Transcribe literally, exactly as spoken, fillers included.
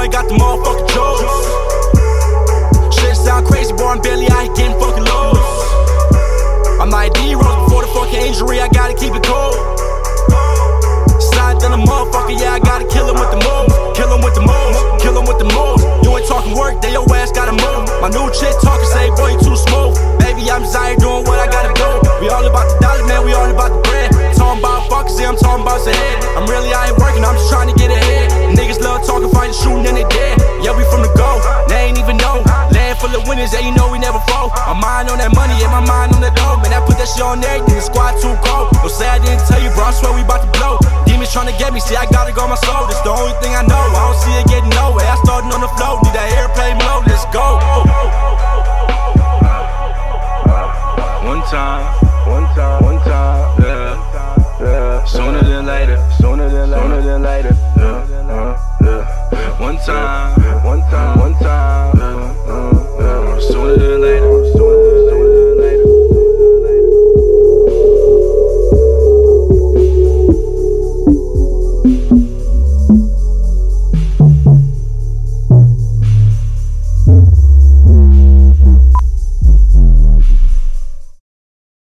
boy got the motherfucking jokes. Shit sound crazy, boy, I'm barely out here getting fucking loose. I'm like D-Rose before the fucking injury, I gotta keep it cold. Signed than a motherfucker, yeah, I gotta kill him with the moves. Kill him with the moves, kill him with the moves. You ain't talking work, then your ass gotta move. My new chick talking, say, boy, you too smooth. Baby, I'm just out here doing what I gotta do. We all about the dollar, man, we all about the bread. Talking about fuckers, yeah, I'm talking about the head. I'm really out here working, I'm just trying to get ahead. Niggas love talking, fighting, shooting, and they dead. Yeah, we from the go, they ain't even know. Land full of winners, yeah, you know we never fall. My mind on that money, yeah, my mind on that dough. Man, I put that shit on everything, the squad too cold. Don't say I didn't tell you, bro, I swear we about to blow. Demons trying to get me, see, I gotta go my soul. That's the only thing I know, I don't see it getting nowhere. I started on the floor,